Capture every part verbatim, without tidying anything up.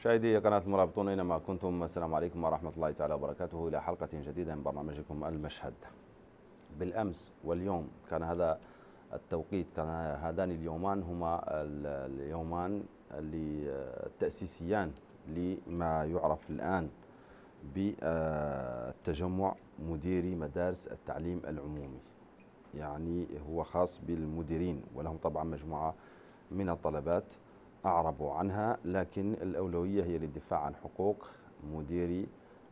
مشاهدي قناة المرابطون أينما كنتم، السلام عليكم ورحمة الله تعالى وبركاته، إلى حلقة جديدة من برنامجكم المشهد. بالأمس واليوم كان هذا التوقيت، كان هذان اليومان هما اليومان التأسيسيان لما يعرف الآن بالتجمع مديري مدارس التعليم العمومي. يعني هو خاص بالمديرين، ولهم طبعا مجموعة من الطلبات أعربوا عنها، لكن الأولوية هي للدفاع عن حقوق مديري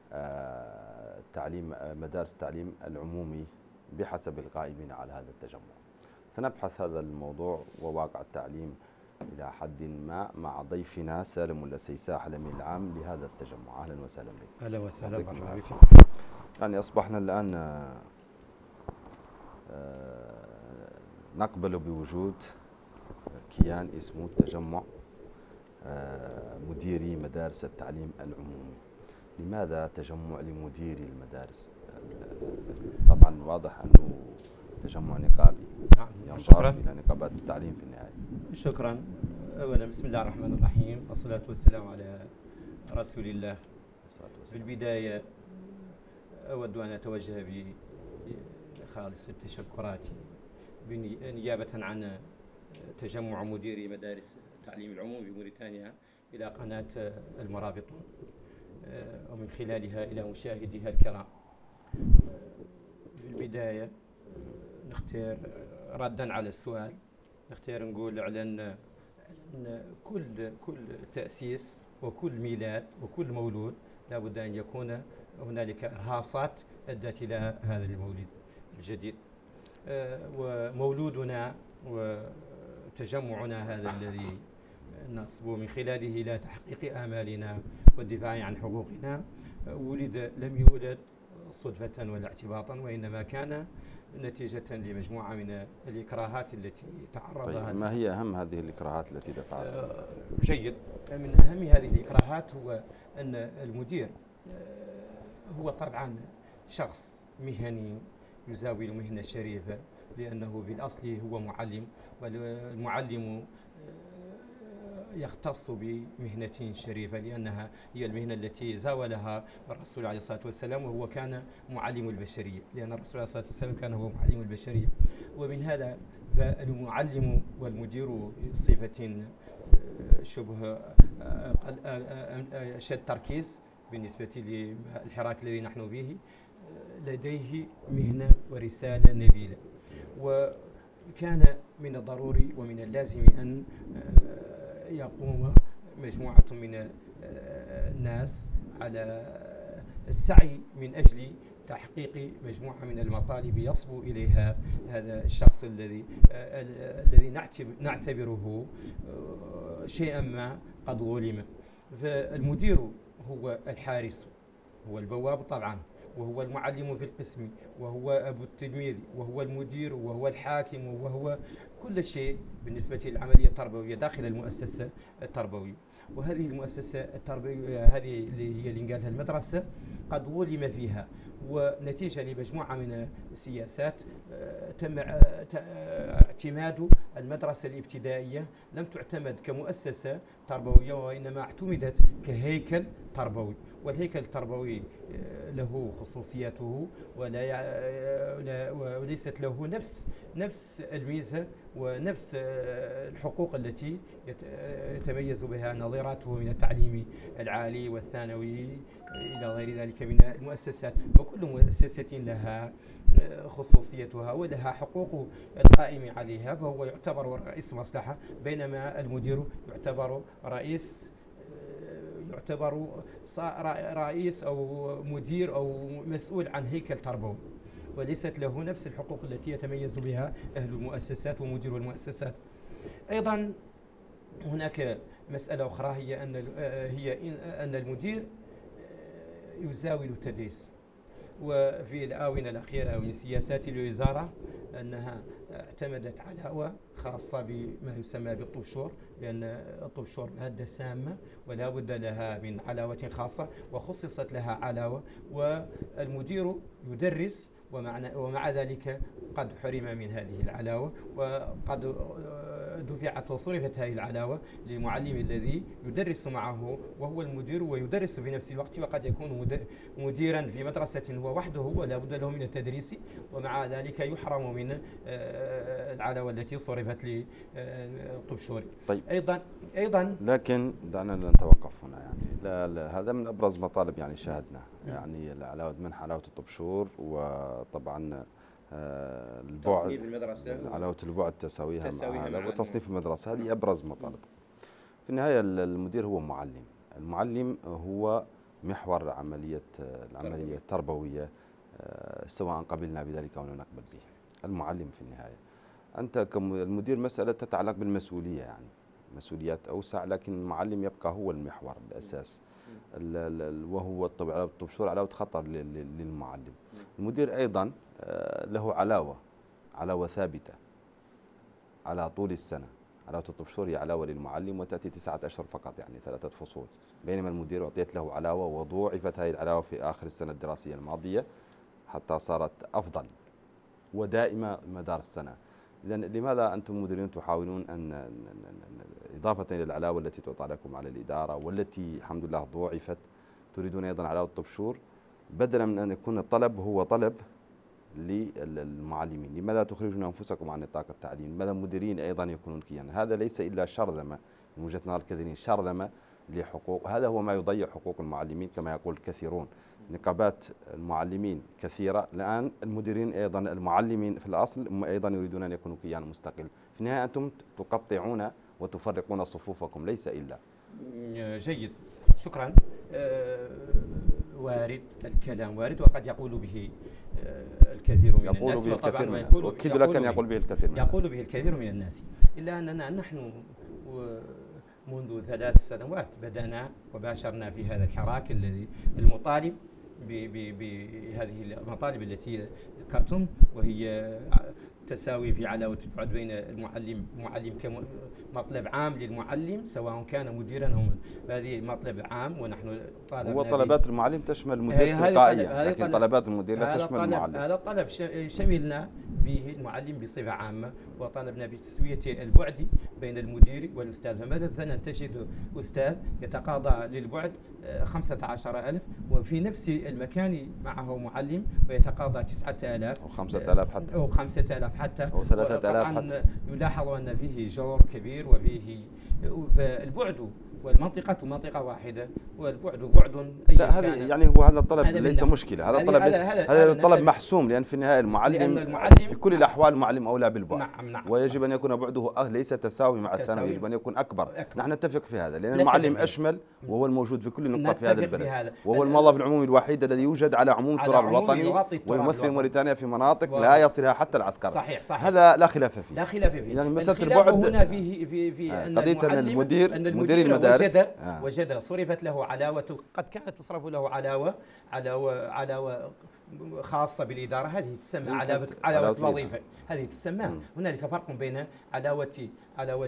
تعليم مدارس التعليم العمومي بحسب القائمين على هذا التجمع. سنبحث هذا الموضوع وواقع التعليم إلى حد ما مع ضيفنا سالم اللسيساح الأمين العام لهذا التجمع. أهلا وسهلا بك. أهلا وسهلا بك. يعني أصبحنا الآن نقبل بوجود كيان اسمه تجمع مديري مدارس التعليم العمومي. لماذا تجمع لمديري المدارس؟ طبعا واضح أنه تجمع نقابي. نعم. ينصرف إلى نقابات التعليم في النهاية. شكرا. أولا بسم الله الرحمن الرحيم، والصلاة والسلام على رسول الله. في البداية أود أن أتوجه بخالص التشكرات نيابة عن تجمع مديري مدارس التعليم العمومي بموريتانيا إلى قناة المرابطون، ومن خلالها إلى مشاهديها الكرام. في البداية نختار ردا على السؤال، نختار نقول على أن كل كل تأسيس وكل ميلاد وكل مولود لابد أن يكون هنالك إرهاصات أدت إلى هذا المولد الجديد. ومولودنا وتجمعنا هذا الذي نصبو من خلاله إلى تحقيق آمالنا والدفاع عن حقوقنا ولد لم يولد صدفة ولا اعتباطا، وإنما كان نتيجة لمجموعة من الإكراهات التي تعرض لها. طيب، ما هي أهم هذه الإكراهات التي دفعت؟ آه جيد. من أهم هذه الإكراهات هو أن المدير هو طبعا شخص مهني يزاول مهنة شريفة، لأنه بالأصل هو معلم، والمعلم يختص بمهنة شريفة لأنها هي المهنة التي زاولها الرسول عليه الصلاة والسلام، وهو كان معلم البشرية، لأن الرسول عليه الصلاة والسلام كان هو معلم البشرية. ومن هذا فالمعلم والمدير صفة شبه أشد تركيز بالنسبة للحراك الذي نحن به، لديه مهنة ورسالة نبيلة. وكان من الضروري ومن اللازم أن يقوم مجموعة من الناس على السعي من أجل تحقيق مجموعة من المطالب يصبو إليها هذا الشخص الذي الذي نعتبره شيئا ما قد ظلم. فالمدير هو الحارس، هو البواب طبعا، وهو المعلم في القسم، وهو أبو التلميذ، وهو المدير، وهو الحاكم، وهو كل شيء بالنسبة للعملية التربوية داخل المؤسسة التربوية. وهذه المؤسسة التربوية هذه اللي هي اللي قالها المدرسة قد ظلم فيها، ونتيجة لمجموعة من السياسات تم اعتماد المدرسة الابتدائية، لم تعتمد كمؤسسة تربوية وإنما اعتمدت كهيكل تربوي. والهيكل التربوي له خصوصياته ولا وليست له نفس نفس الميزة ونفس الحقوق التي يتميز بها نظيراته من التعليم العالي والثانوي إلى غير ذلك من المؤسسات. وكل مؤسسة لها خصوصيتها ولها حقوق القائم عليها، فهو يعتبر رئيس مصلحة، بينما المدير يعتبر رئيس يعتبر رئيس أو مدير أو مسؤول عن هيكل تربوي، وليست له نفس الحقوق التي يتميز بها أهل المؤسسات ومدير المؤسسات. أيضا هناك مسألة أخرى، هي أن هي أن المدير يزاول التدريس. وفي الآونة الأخيرة من سياسات الوزارة أنها اعتمدت علاوة خاصة بما يسمى بالطبشور، لأن الطبشور مادة سامة ولا بد لها من علاوة خاصة، وخصصت لها علاوة. والمدير يدرس ومع, ومع ذلك قد حرم من هذه العلاوة، وقد دفعت وصرفت هذه العلاوة للمعلم الذي يدرس معه وهو المدير ويدرس في نفس الوقت، وقد يكون مديرا في مدرسة هو وحده ولا بد له من التدريس، ومع ذلك يحرم من العلاوة التي صرفت للطبشوري. طيب. أيضا أيضا لكن دعنا نتوقف هنا، يعني لا لا هذا من أبرز مطالب يعني شاهدنا، يعني علاوة منح علاوة الطبشور، وطبعا آه البعد تصنيف المدرسة، علاوة البعد تساويها مع هذا، مع وتصنيف المدرسة، هذه أبرز مطالب. في النهاية المدير هو معلم، المعلم هو محور عملية العملية التربوية، آه سواء قبلنا بذلك أو لا نقبل به. المعلم في النهاية أنت كمدير مسألة تتعلق بالمسؤولية، يعني مسؤوليات أوسع، لكن المعلم يبقى هو المحور الأساس، وهو طبعا الطبشور علاوة خطر للمعلم. المدير أيضا له علاوة علاوة ثابتة على طول السنة. علاوة الطبشور هي علاوة للمعلم وتأتي تسعة أشهر فقط، يعني ثلاثة فصول، بينما المدير أعطيت له علاوة وضوعفت هذه العلاوة في آخر السنة الدراسية الماضية حتى صارت أفضل ودائمة مدار السنة. إذا لماذا أنتم مديرين تحاولون أن إضافة إلى العلاوة التي تعطى لكم على الإدارة والتي الحمد لله ضوعفت، تريدون أيضا علاوة الطبشور، بدلا من أن يكون الطلب هو طلب للمعلمين؟ لماذا تخرجون أنفسكم عن نطاق التعليم؟ لماذا المديرين أيضا يكونون كيانا؟ هذا ليس إلا شرذمة من وجهة نظر الكثيرين، شرذمة لحقوق، هذا هو ما يضيع حقوق المعلمين كما يقول الكثيرون. نقابات المعلمين كثيرة الآن، المديرين أيضا المعلمين في الأصل أيضا يريدون أن يكونوا كيان مستقل. في النهاية أنتم تقطعون وتفرقون صفوفكم، ليس إلا. جيد، شكرا. أه وارد الكلام، وارد، وقد يقول به الكثير من يقول الناس، به الكثير من الناس، أكيد لك أن يقول به الكثير من يقول الناس. به الكثير من الناس، إلا أننا نحن منذ ثلاث سنوات بدأنا وباشرنا في هذا الحراك الذي المطالب بهذه المطالب التي ذكرتم، وهي تساوي في علاوة البعد بين المعلم المعلم كمطلب عام للمعلم سواء كان مديرا أو، هذه مطلب عام ونحن طالبنا. هو طلبات المعلم تشمل المدير تلقائيا، لكن طلب طلبات المدير لا تشمل المعلم. هذا الطلب شملنا فيه المعلم بصفة عامة، وطالبنا بتسوية البعد بين المدير والأستاذ. فمثلا تجد أستاذ يتقاضى للبعد خمسة عشر ألف، وفي نفس المكان معه معلم ويتقاضى تسعة آلاف أو خمسة آلاف حتى أو خمسة آلاف حتى أو ثلاثة آلاف حتى. يلاحظ أن فيه جور كبير، وفيه فالبعد والمنطقة منطقة واحدة، والبعد بعد. لا هذا يعني هو هذا الطلب ليس مشكلة، هذا الطلب ليس، هذا الطلب محسوم، لأن في النهاية المعلم, المعلم في كل الأحوال المعلم أولى بالبعد. نعم نعم، ويجب أن يكون بعده ليس تساوي مع الثانوي، يجب أن يكون أكبر. أكبر. نحن نتفق في هذا، لأن المعلم أشمل وهو الموجود في كل نقطة في هذا البلد، وهو الموظف العمومي الوحيد الذي يوجد على عموم التراب الوطني، ويمثل موريتانيا في مناطق لا يصلها حتى العسكر. صحيح صحيح، هذا لا خلاف فيه. لا خلاف فيه. يعني مسألة البعد هنا فيه في في أن المدير أن مدير المدارس وجد, آه. وجد صرفت له علاوة، قد كانت تصرف له علاوة علاوة علاوة خاصة بالإدارة، هذه تسمى علاوة علاوة الوظيفة، هذه تسمى. هنالك فرق بين علاوة علاوة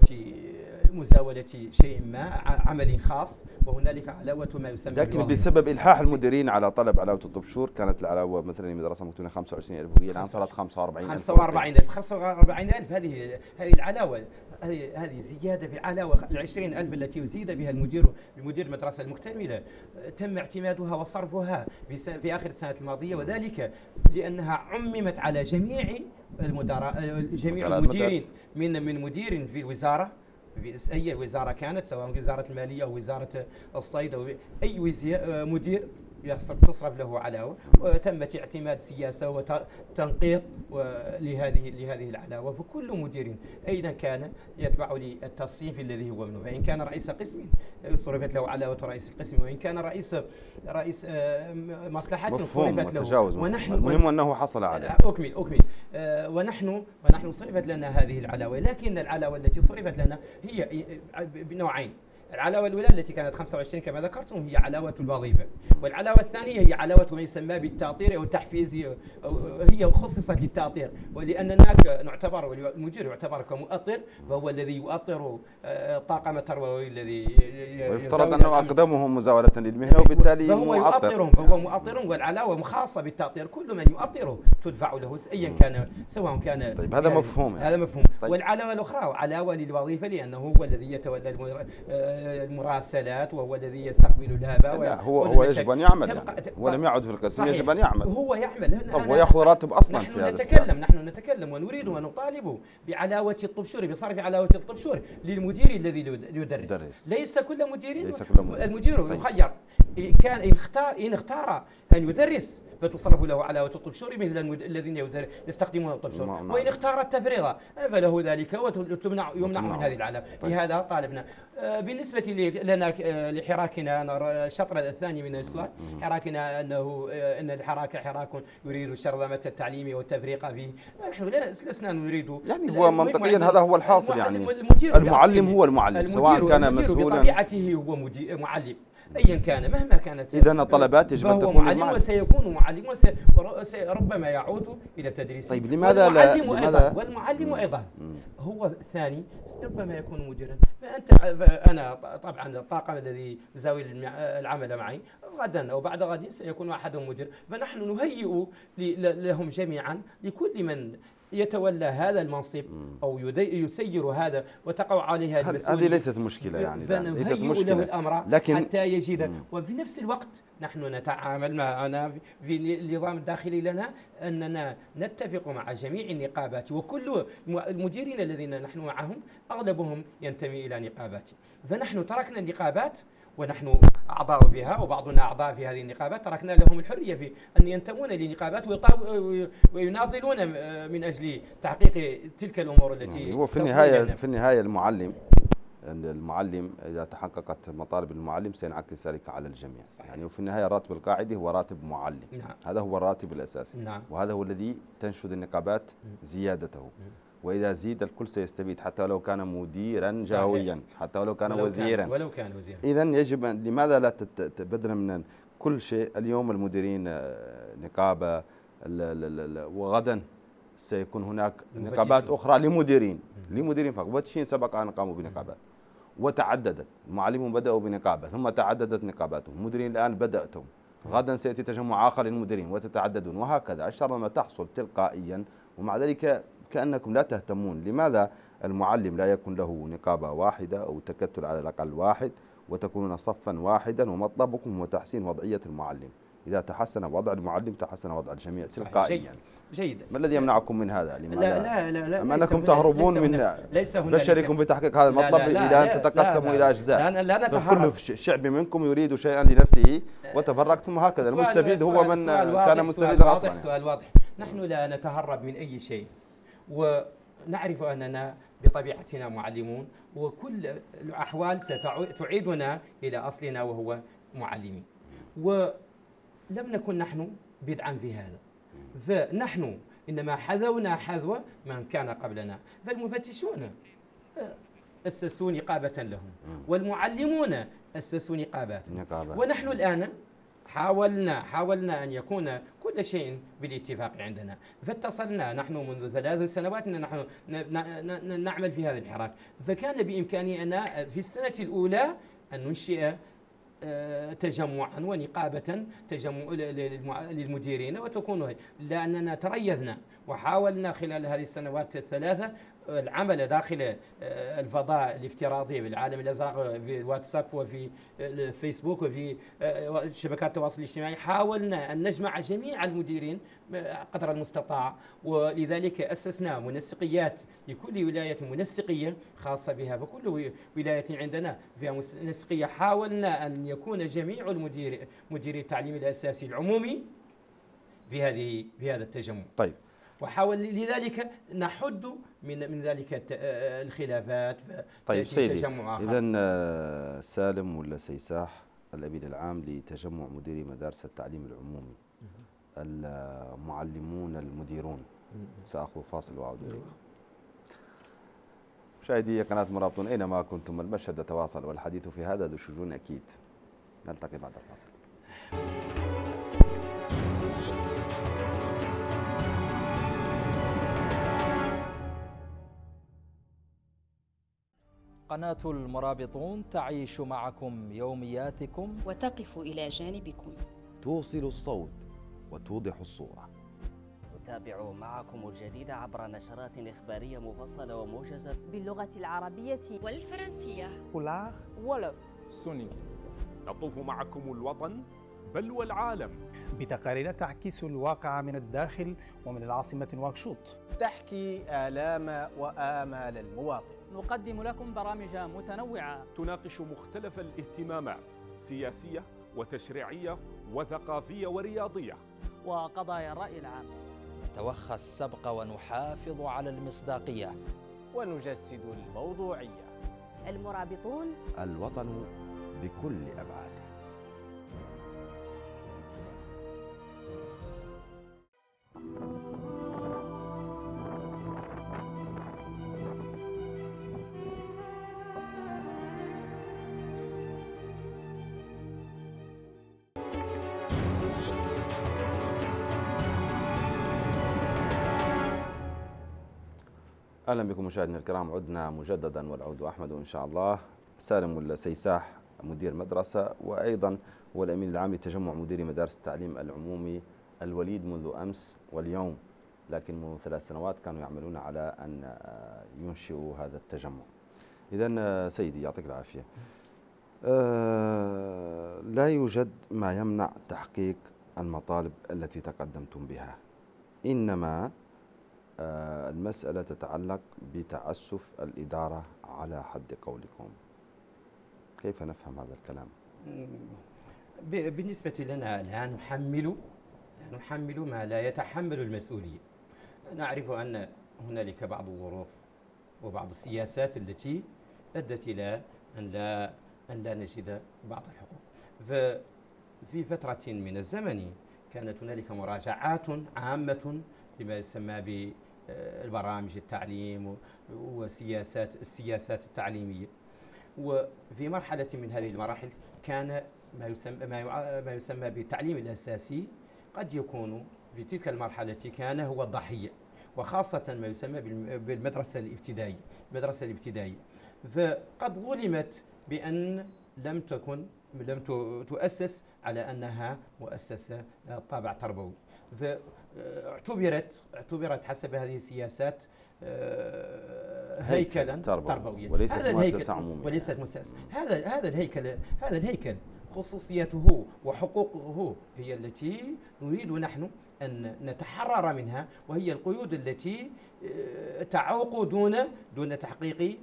مزاولة شيء ما، عمل خاص، وهنالك علاوة ما يسمى لكن بالوظيفة. بسبب إلحاح المديرين على طلب علاوة الطبشور كانت العلاوة مثلا المدرسة مكتونة خمسة وعشرين ألف، وهي الآن صارت خمسة وأربعين ألف. خمسة وأربعين ألف خمسة وأربعين ألف هذه هذه العلاوة، هذه هذه زيادة بعلاوة العشرين ألف التي يزيد بها المدير بمدير المدرسة المكتملة، تم اعتمادها وصرفها في آخر السنة الماضية، وذلك لأنها عممت على جميع المدراء، جميع المديرين، من من مدير في الوزارة، في أي وزارة كانت، سواء وزارة المالية أو وزارة الصيد أو أي مدير تصرف له علاوة، وتمت اعتماد سياسة وتنقيط لهذه لهذه العلاوة. فكل مدير أيضا كان يتبع للتصنيف الذي هو منه، فإن كان رئيس قسم صرفت له علاوة رئيس القسم، وإن كان رئيس رئيس مصلحة صرفت له. ونحن المهم أنه حصل عليه. أكمل أكمل ونحن ونحن صرفت لنا هذه العلاوة، لكن العلاوة التي صرفت لنا هي بنوعين. العلاوة الأولى التي كانت خمسة وعشرين كما ذكرتم هي علاوة الوظيفة، والعلاوة الثانية هي علاوة ما يسمى بالتأطير أو التحفيز، هي خصصت للتأطير، ولأننا نعتبر والمدير يعتبر كمؤطر، وهو الذي يؤطر الطاقم التربوي الذي ويفترض أنه أقدمهم مزاولة للمهنة وبالتالي فهو مؤطر. فهو مؤطر، والعلاوة خاصة بالتأطير، كل من يؤطره تدفع له أيا كان سواء كان. طيب هذا مفهوم يعني. هذا مفهوم. طيب. والعلاوة الأخرى علاوة للوظيفة، لأنه هو الذي يتولى المراسلات وهو الذي يستقبل الهبة. لا هو هو يجب أن يعمل يعني. ولم يعد في القسم، يجب أن يعمل. هو يعمل. طب ويأخذ راتب أصلا نحن في هذا نتكلم السياق. نحن نتكلم ونريد ونطالب بعلاوة الطبشوري، بصرف علاوة الطبشوري للمدير الذي يدرس. درس. ليس كل مدير. ليس كل مدير. المدير طيب. يخير إن كان إن اختار إن اختار أن يدرس فتصرف له علاوة الطبشوري مثل الذين يستخدمون الطبشور، وإن اختار التفريغ فله ذلك وتمنع يمنع من هذه العلاوة. طيب. لهذا طالبنا بالنسبة لنا لحراكنا الشطر الثاني من السؤال، حراكنا أنه أن الحراك حراك يريد شرذمة التعليم والتفريق فيه. نحن لسنا نريد يعني هو منطقيا هذا هو الحاصل يعني. المعلم هو المعلم سواء كان مسؤولا، بطبيعته هو معلم أيا كان مهما كانت. إذا الطلبات يجب أن تكون معلم وسيكون معلم وربما يعود إلى التدريس. طيب لماذا لا لماذا والمعلم أيضا هو الثاني ربما يكون مديرا. فأنت أنا طبعا الطاقم الذي زاوي العمل معي غدا أو بعد غد سيكون أحدهم مدير، فنحن نهيئ لهم جميعا لكل من يتولى هذا المنصب أو يسير هذا وتقع عليه هذه المسؤولية. هذه ليست مشكلة يعني، ليست مشكلة له الأمر لكن حتى يجد. وفي نفس الوقت نحن نتعامل معنا في النظام الداخلي لنا أننا نتفق مع جميع النقابات، وكل المديرين الذين نحن معهم أغلبهم ينتمي إلى نقابات، فنحن تركنا النقابات ونحن أعضاء فيها وبعضنا أعضاء في هذه النقابات، تركنا لهم الحرية في أن ينتمون لنقابات ويناضلون من أجل تحقيق تلك الأمور التي هو في النهاية في النهاية المعلم المعلم إذا تحققت مطالب المعلم سينعكس ذلك على الجميع. صحيح. يعني وفي النهاية الراتب القاعدي هو راتب معلم. نعم. هذا هو الراتب الأساسي. نعم. وهذا هو الذي تنشد النقابات زيادته. م. وإذا زيد الكل سيستفيد حتى لو كان مديرا جهويا، حتى لو كان ولو وزيرا كان ولو كان وزيرا. إذن يجب أن لماذا لا تبدل من كل شيء؟ اليوم المديرين نقابة وغدا سيكون هناك نقابات أخرى لمديرين لمديرين فقط. وتشين سبق أن قاموا بنقابات وتعددت، المعلمون بدأوا بنقابة ثم تعددت نقاباتهم، المديرين الآن بدأتم، غدا سيأتي تجمع آخر للمديرين وتتعددون، وهكذا الشرذمة تحصل تلقائيا، ومع ذلك كأنكم لا تهتمون. لماذا المعلم لا يكون له نقابة واحدة أو تكتل على الأقل واحد وتكونون صفا واحدا ومطلبكم هو تحسين وضعية المعلم؟ إذا تحسن وضع المعلم تحسن وضع الجميع تلقائيا. جيد. ما الذي يمنعكم من هذا؟ لا لا لا لا أما أنكم تهربون من فشلكم في تحقيق هذا المطلب إلى أن تتقسموا إلى أجزاء. لا لا لا فكل شعب منكم يريد شيئا لنفسه وتفرقتم هكذا. المستفيد هو من كان مستفيدا أصلا. سؤال واضح. نحن لا نتهرب من أي شيء، ونعرف أننا بطبيعتنا معلمون، وكل الأحوال ستعيدنا إلى أصلنا وهو معلمين، ولم نكن نحن بدعا في هذا، فنحن إنما حذونا حذو من كان قبلنا. فالمفتشون أسسوا نقابة لهم والمعلمون أسسوا نقابات، ونحن الآن حاولنا حاولنا أن يكون كل شيء بالاتفاق عندنا، فاتصلنا نحن منذ ثلاث سنوات أن نحن نعمل في هذا الحراك، فكان بإمكاني أنا في السنة الأولى أن ننشئ تجمعا ونقابة تجمع للمديرين وتكون، لأننا تريثنا وحاولنا خلال هذه السنوات الثلاثة العمل داخل الفضاء الافتراضي بالعالم الأزرق في الواتساب وفي الفيسبوك وفي شبكات التواصل الاجتماعي. حاولنا أن نجمع جميع المديرين قدر المستطاع، ولذلك أسسنا منسقيات لكل ولاية منسقية خاصة بها، فكل ولاية عندنا فيها منسقية. حاولنا أن يكون جميع المدير مديري التعليم الأساسي العمومي في هذه في هذا التجمع. طيب. وحاول لذلك نحد من من ذلك الخلافات. طيب سيدي، إذا سالم ولا سيساح الأمين العام لتجمع مديري مدارس التعليم العمومي، المعلمون المديرون، سأخذ فاصل وأعود إليكم. مشاهدي قناة مرابطون أينما كنتم، المشهد يتواصل والحديث في هذا ذو شجون أكيد. نلتقي بعد الفاصل. قناة المرابطون تعيش معكم يومياتكم وتقف إلى جانبكم، توصل الصوت وتوضح الصورة. نتابع معكم الجديد عبر نشرات إخبارية مفصلة وموجزة باللغة العربية والفرنسية كولار ولف سونيكي. نطوف معكم الوطن بل والعالم بتقارير تعكس الواقع من الداخل ومن العاصمة نواكشوط، تحكي آلام وآمال المواطن. نقدم لكم برامج متنوعة تناقش مختلف الاهتمامات، سياسية وتشريعية وثقافية ورياضية وقضايا الرأي العام. نتوخى السبق ونحافظ على المصداقية ونجسد الموضوعية. المرابطون، الوطن بكل أبعاده. أهلا بكم مشاهدينا الكرام، عدنا مجددا والعود أحمد إن شاء الله. سالم السيساح مدير مدرسة، وأيضا هو الأمين العام لتجمع مديري مدارس التعليم العمومي الوليد منذ أمس واليوم، لكن منذ ثلاث سنوات كانوا يعملون على أن ينشئوا هذا التجمع. إذن سيدي يعطيك العافية، أه لا يوجد ما يمنع تحقيق المطالب التي تقدمتم بها، إنما أه المسألة تتعلق بتعسف الإدارة على حد قولكم. كيف نفهم هذا الكلام؟ بالنسبة لنا لا نحمل لا نحمل ما لا يتحمل المسؤولية. نعرف أن هنالك بعض الظروف وبعض السياسات التي أدت إلى أن لا أن لا نجد بعض الحقوق. ففي فترة من الزمن كانت هنالك مراجعات عامة بما يسمى بالبرامج التعليم وسياسات السياسات التعليمية، وفي مرحلة من هذه المراحل كان ما يسمى ما يسمى بالتعليم الأساسي قد يكون في تلك المرحلة كان هو الضحية، وخاصة ما يسمى بالمدرسة الابتدائية المدرسة الابتدائية فقد ظلمت بأن لم تكن لم تؤسس على أنها مؤسسة طابع تربوي، فاعتبرت اعتبرت حسب هذه السياسات هيكلا تربويا وليست مؤسسة عمومية وليست مؤسسة. هذا هذا الهيكل هذا الهيكل خصوصيته وحقوقه هي التي نريد نحن أن نتحرر منها، وهي القيود التي تعوق دون دون تحقيق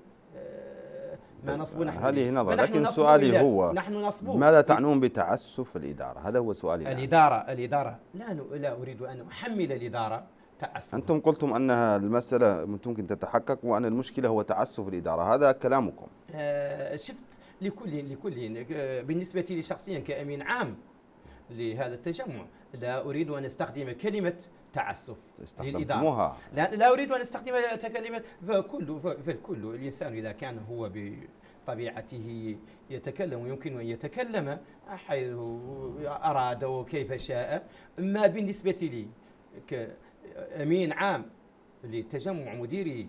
ما نصب نحن. هذه نظرة، لكن سؤالي هو نحن نصب ماذا تعنون بتعسف الإدارة؟ هذا هو سؤالي. الإدارة الإدارة لا لا أريد أن أحمل الإدارة تعسف. أنتم قلتم أنها المسألة ممكن تتحقق وأن المشكلة هو تعسف الإدارة، هذا كلامكم. آه شفت لكل لكل بالنسبة لي شخصيا كأمين عام لهذا التجمع لا أريد أن أستخدم كلمة تعسف للإدارة. لا لا أريد أن أستخدم كلمة، فكل فالكل الإنسان إذا كان هو بطبيعته يتكلم ويمكن أن يتكلم حيث أراد وكيف شاء. أما بالنسبة لي كأمين عام لتجمع مديري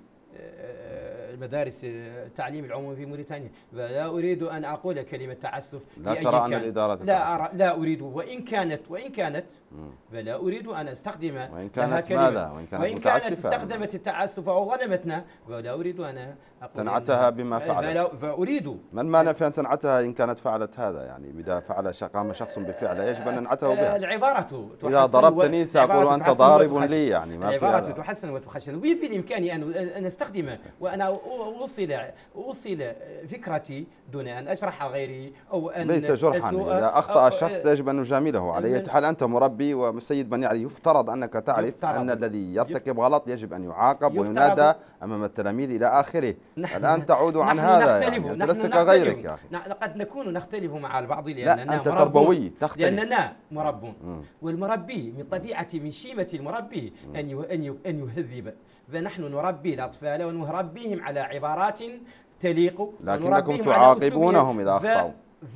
المدارس التعليم العمومي في موريتانيا فلا أريد أن أقول كلمة تعسف. لا ترى أن الإدارة تتعسف؟ لا أرى لا أريد، وإن كانت وإن كانت فلا أريد أن أستخدم وإن كانت ماذا؟ وإن كانت, وإن كانت استخدمت التعسف أو ظلمتنا فلا أريد أن أقول تنعتها بما فعلت. فأريد من مانع في أن تنعتها إن كانت فعلت هذا؟ يعني إذا فعل قام شخص بفعل يجب أن ننعته بها. العبارة إذا ضربتني سأقول أنت ضارب لي، يعني ما في. العبارة تحسن وتخشن، وبالإمكاني أن أستخدم وأنا أوصل أوصل فكرتي دون أن أشرح غيري أو أن ليس جرحا. إذا أخطأ الشخص يجب أن نجامله. على أي حال أنت مربي والسيد من يعرف، يفترض أنك تعرف أن الذي يرتكب غلط يجب أن يعاقب وينادى أمام التلاميذ إلى آخره. الآن تعود عن هذا، يعني أنت لست كغيرك يا أخي. قد نكون نختلف مع البعض لأننا لا أنت تربوي تختلف، لأننا مربون، والمربي من طبيعة من شيمة المربي أن أن يهذب، فنحن نربي الأطفال الأطفال ونربيهم على عبارات تليق، لكنكم تعاقبونهم إذا أخطأوا.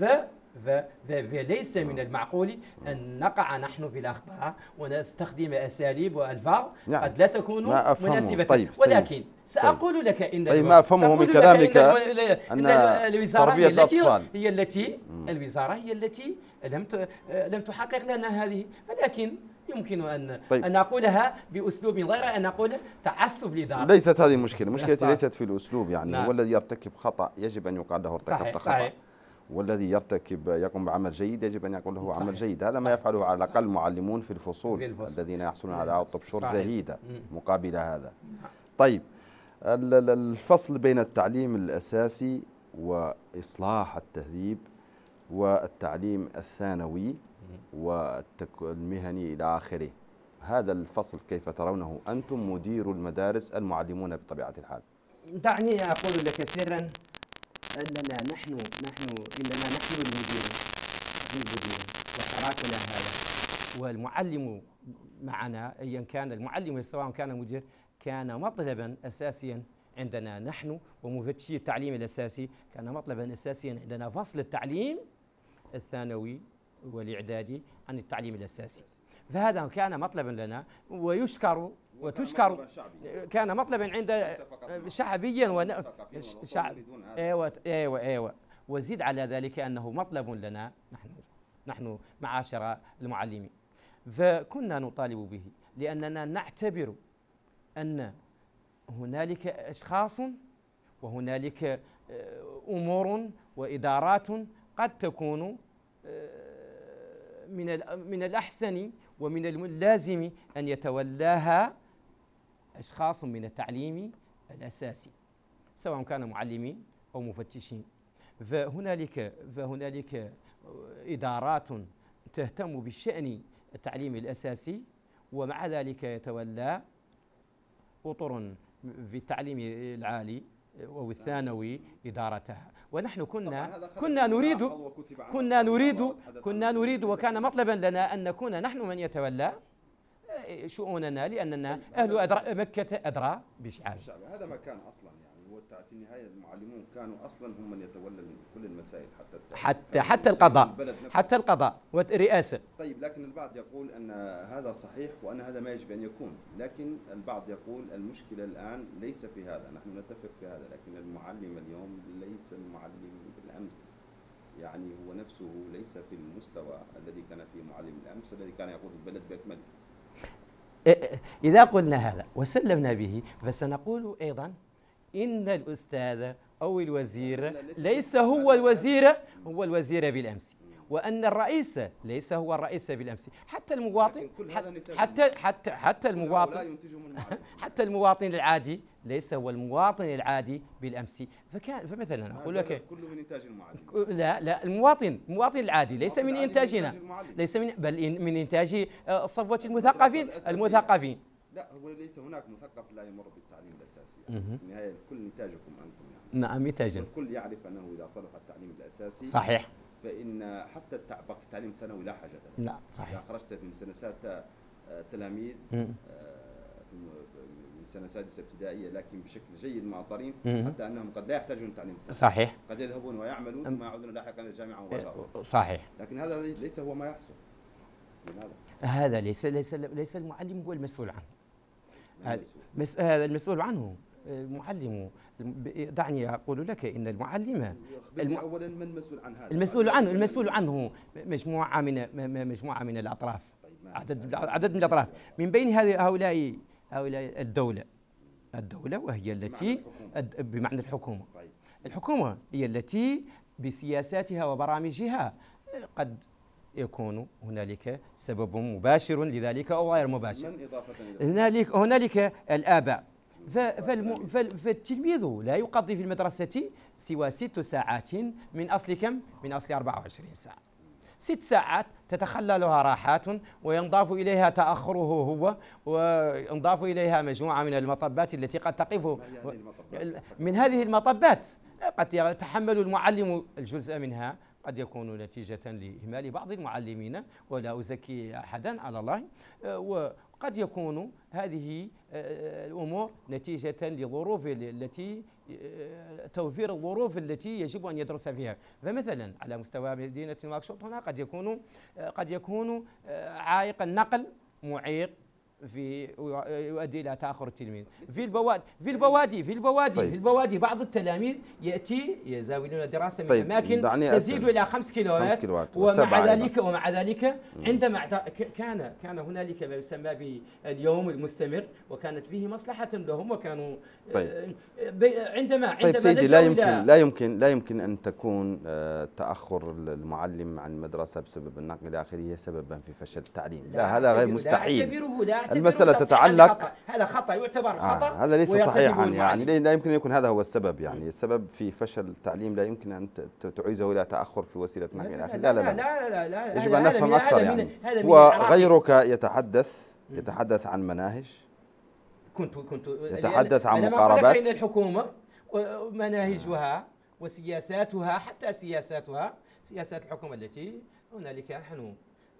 فليس من المعقول أن نقع نحن في الأخطاء ونستخدم أساليب وألفاظ يعني قد لا تكون مناسبة. طيب ولكن سأقول لك إن طيب ما أفهمه من كلامك أن الوزارة هي التي هي التي الوزارة هي التي لم لم تحقق لنا هذه، ولكن يمكن أن طيب. أن أقولها بأسلوب غير أن أقول تعسف الإدارة. ليست هذه المشكلة، مشكلتي ليست في الأسلوب يعني. نعم. والذي يرتكب خطأ يجب أن يقال له ارتكبت خطأ. صحيح. والذي يرتكب يقوم بعمل جيد يجب أن يقول له عمل جيد. هذا ما يفعله على الأقل معلمون في الفصول, في الفصول. الذين يحصلون على عدد أبشر زهيدة مقابل هذا. طيب الفصل بين التعليم الأساسي وإصلاح التهذيب والتعليم الثانوي والمهني إلى آخره، هذا الفصل كيف ترونه أنتم مدير المدارس المعلمون بطبيعة الحال؟ دعني أقول لك سرا أننا نحن نحن إننا نحن المديرون المديرون وحراكنا هذا، والمعلم معنا أيا كان المعلم سواء كان مدير كان مطلبا أساسيا عندنا نحن ومفتشي التعليم الأساسي، كان مطلبا أساسيا عندنا فصل التعليم الثانوي والإعدادي عن التعليم الأساسي. فهذا كان مطلبا لنا ويشكر وتشكر، كان مطلبا عند شعبيا وشعب. ايوه ايوه ايوه وزيد على ذلك انه مطلب لنا نحن نحن معاشر المعلمين، فكنا نطالب به لاننا نعتبر ان هنالك اشخاص وهنالك امور وادارات قد تكون من من الأحسن ومن اللازم أن يتولاها أشخاص من التعليم الأساسي سواء كانوا معلمين أو مفتشين. فهنالك فهنالك إدارات تهتم بالشأن التعليم الأساسي ومع ذلك يتولى أطر في التعليم العالي أو الثانوي إدارتها، ونحن كنا كنا نريد كنا نريد كنا نريد وكان مطلبا لنا أن نكون نحن من يتولى شؤوننا لأننا أهل أدرى مكة أدرى بشعاب. هذا ما كان أصلا يعني، هو في النهاية المعلمون كانوا أصلا هم من يتولى كل المسائل حتى حتى حتى القضاء حتى القضاء والرئاسة. طيب لكن البعض يقول أن هذا صحيح وأن هذا ما يجب أن يكون، لكن البعض يقول المشكلة الآن ليس في هذا، نحن نتفق في هذا، لكن المعلم اليوم ليس المعلم بالأمس، يعني هو نفسه ليس في المستوى الذي كان فيه معلم الأمس الذي كان يقود البلد بأكمله. إذا قلنا هذا وسلمنا به فسنقول أيضا إن الأستاذ أو الوزير ليس هو الوزير هو الوزير بالأمس، وأن الرئيس ليس هو الرئيس بالأمس، حتى المواطن حتى حتى حتى المواطن حتى المواطن العادي ليس هو المواطن العادي بالأمس. فكان فمثلا أقول لك كله من إنتاج المعلم. لا لا المواطن المواطن العادي ليس من إنتاجنا، ليس من بل من إنتاج صفوة المثقفين المثقفين. لا هو ليس هناك مثقف لا يمر بالتعليم الأساسي، يعني في النهاية الكل إنتاجكم أنتم يعني. نعم إنتاجنا. الكل يعرف أنه إذا صلح التعليم الأساسي صحيح فإن حتى التعليم الثانوي لا حاجة له. لا صحيح. إذا خرجت من سنة سادسة تلاميذ من سنة سادسة ابتدائية لكن بشكل جيد معطرين حتى أنهم قد لا يحتاجون التعليم الثانوي. صحيح. قد يذهبون ويعملون ثم يعودون لاحقا إلى الجامعة مباشرة. صحيح. لكن هذا ليس هو ما يحصل. هذا ليس ليس ليس المعلم هو المسؤول عنه. هذا المسؤول عنه المعلم. دعني أقول لك إن المعلم الم... أولا من المسؤول عن هذا؟ المسؤول عنه المسؤول عنه مجموعة من مجموعة من الأطراف، عدد عدد من الأطراف، من بين هذه هؤلاء هؤلاء الدولة الدولة وهي التي بمعنى الحكومة. الحكومة هي التي بسياساتها وبرامجها قد يكون هنالك سبب مباشر لذلك أو غير مباشر. من إضافة هنالك هنالك الآباء. فالتلميذ لا يقضي في المدرسة سوى ست ساعات من أصل كم؟ من أصل أربعة وعشرين ساعة. ست ساعات تتخللها راحات وينضاف إليها تأخره هو وينضاف إليها مجموعة من المطبات التي قد تقف. من هذه المطبات قد يتحمل المعلم الجزء منها، قد يكون نتيجة لإهمال بعض المعلمين، ولا أزكي أحدا على الله، وقد يكون هذه الأمور نتيجة لظروف التي توفير الظروف التي يجب أن يدرس فيها. فمثلا على مستوى مدينة نواكشوط هنا قد يكون قد يكون عائق النقل معيق في يؤدي الى تاخر التلميذ. في البوادي في البوادي في البوادي طيب. في البوادي بعض التلاميذ ياتي يزاولون الدراسه من طيب. اماكن تزيد الى خمس كيلوات، ومع ذلك ومع ذلك عندما كان كان هنالك ما يسمى باليوم المستمر، وكانت فيه مصلحه لهم، وكانوا طيب. عندما عندما طيب سيدي، لا يمكن لا يمكن لا يمكن ان تكون تاخر المعلم عن المدرسه بسبب النقل الى اخره سببا في فشل التعليم. لا, لا هذا غير مستحيل. لا المسألة تتعلق، هذا خطأ يعتبر خطأ، آه هذا ليس صحيحا، يعني لا يمكن أن يكون هذا هو السبب. يعني السبب في فشل التعليم لا يمكن أن تعيزه إلى تأخر في وسيلة نقل إلى آخره. لا لا لا, لا, لا, لا يجب أن نفهم أكثر. يعني وغيرك يتحدث يتحدث عن مناهج، كنت كنت يتحدث عن مقاربات. بين الحكومة ومناهجها وسياساتها، حتى سياساتها سياسات الحكومة التي هنالك. نحن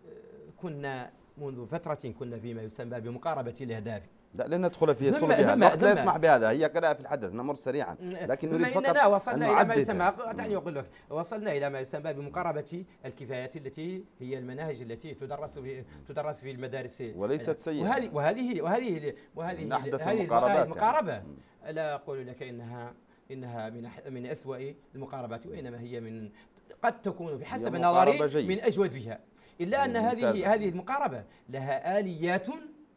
كنا منذ فترة كنا فيما يسمى بمقاربة الأهداف. لا لن ندخل في صلبها، الوقت لا يسمح بهذا، هي قراءة في الحدث، نمر سريعا. لكن نريد فقط أننا وصلنا إلى ما يسمى دعني أقول لك وصلنا إلى ما يسمى بمقاربة الكفايات التي هي المناهج التي تدرس في تدرس في المدارس وليست سيئة. وهذه وهذه وهذه وهذه هذه المقاربة يعني. لا أقول لك إنها إنها من من أسوأ المقاربات، وإنما هي من قد تكون بحسب نظري من أجودها، إلا أن هذه هذه المقاربة لها آليات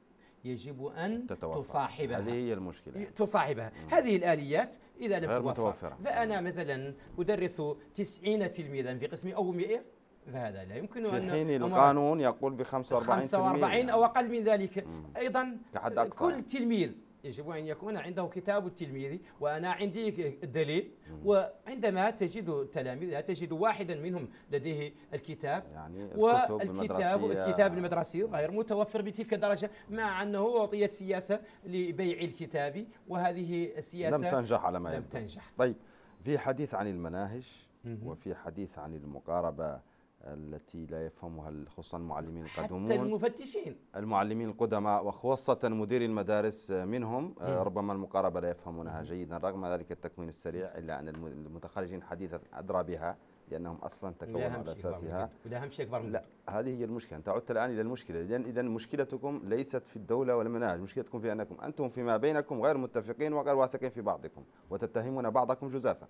يجب أن تتوفر. تصاحبها. هذه هي المشكلة، تصاحبها. مم. هذه الآليات إذا لم تتوفر، فأنا مثلا أدرس تسعين تلميذا في قسمي أو مئة، فهذا لا يمكن في أن حين القانون يقول ب خمسة وأربعين خمسة وأربعين أو أقل من ذلك. مم. أيضا كحد أقصى. كل تلميذ يجب أن يكون عنده كتاب التلميذ، وأنا عندي الدليل. وعندما تجد التلاميذ تجد واحدا منهم لديه الكتاب، يعني والكتاب الكتاب المدرسي غير متوفر بتلك الدرجة، مع أنه أعطيت سياسة لبيع الكتاب، وهذه السياسة لم تنجح على ما لم يبدو. تنجح. طيب، في حديث عن المناهج وفي حديث عن المقاربة التي لا يفهمها خصوصا المعلمين القدمون، حتى المفتشين المعلمين القدماء وخاصة مدير المدارس منهم. ربما المقاربة لا يفهمونها جيدا رغم ذلك التكوين السريع، إلا أن المتخرجين حديثا أدرى بها لأنهم أصلا تكونوا على أساسها. ولا أهم شيء أكبر من لا، هذه هي المشكلة. أنت عدت الآن إلى المشكلة. إذن إذن مشكلتكم ليست في الدولة ولا المناهج، مشكلتكم في أنكم أنتم فيما بينكم غير متفقين وغير واثقين في بعضكم، وتتهمون بعضكم جزافا.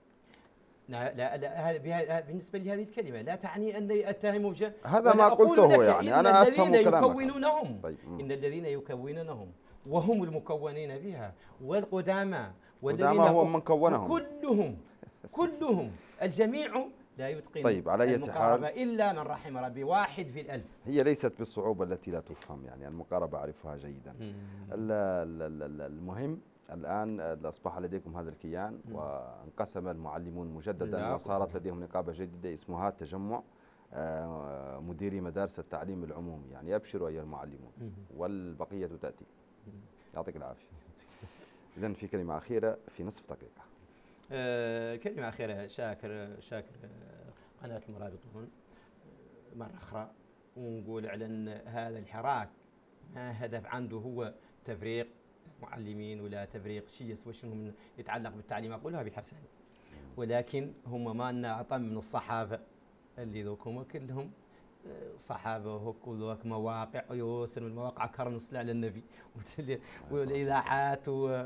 لا لا, لا بالنسبة لهذه الكلمة لا تعني أني أتهم جه. هذا ما قلته، يعني أنا أفهم كلامك. يكونونهم. طيب. إن الذين يكونونهم وهم المكونين فيها والقدامى والذين هو من كونهم كلهم كلهم الجميع لا يتقن. طيب، على أي حال إلا من رحم ربي، واحد في الألف. هي ليست بالصعوبة التي لا تفهم، يعني المقاربة أعرفها جيدا. المهم الآن أصبح لديكم هذا الكيان، وانقسم المعلمون مجددا، وصارت لديهم نقابة جديدة اسمها تجمع مديري مدارس التعليم العمومي. يعني أبشروا أيها المعلمون، والبقية تأتي. يعطيك العافية. إذن في كلمة أخيرة في نصف دقيقة. أه كلمة أخيرة، شاكر شاكر قناة المرابطون مرة أخرى، ونقول على أن هذا الحراك ما هدف عنده هو تفريق معلمين ولا تفريق شيء يسوى شنو يتعلق بالتعليم، أقولها بحسن، ولكن هم ما لنا أطم من الصحافة اللي ذوكم كلهم صحابة وهك وذوك مواقع يوصل المواقع كرنس على النبي والإذاعات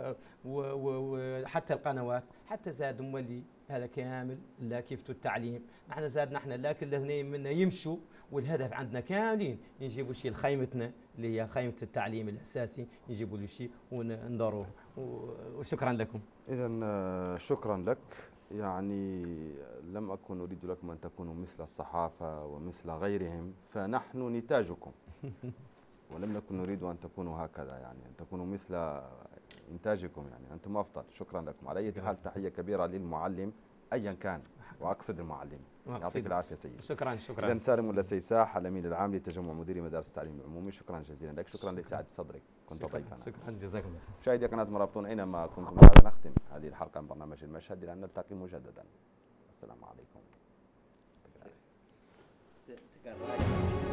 وحتى القنوات، حتى زاد مولي هذا كامل لا كيف التعليم. نحن زاد نحن لكن الاثنين منا يمشوا، والهدف عندنا كاملين نجيبوا شيء لخيمتنا اللي هي خيمة التعليم الأساسي، نجيبوا له شيء وندوروه. وشكرا لكم. إذا شكرا لك. يعني لم أكن أريد لكم أن تكونوا مثل الصحافة ومثل غيرهم، فنحن نتاجكم، ولم نكن نريد أن تكونوا هكذا، يعني أن تكونوا مثل إنتاجكم، يعني أنتم أفضل. شكرا لكم. على أي حال تحية كبيرة للمعلم أيا كان، وأقصد المعلم. يعطيك العافية سيدي. شكرا شكرا. إذن سالم ولا سيساح الأمين العام لتجمع مديري مدارس التعليم العمومي، شكرا جزيلا لك. شكرا لسعة صدرك، كنت ضيفنا. شكرا جزاكم الله. مشاهدي قناة مرابطون أينما كنتم، بهذا نختم هذه الحلقة من برنامج المشهد، إلى أن نلتقي مجددا. السلام عليكم. تكرر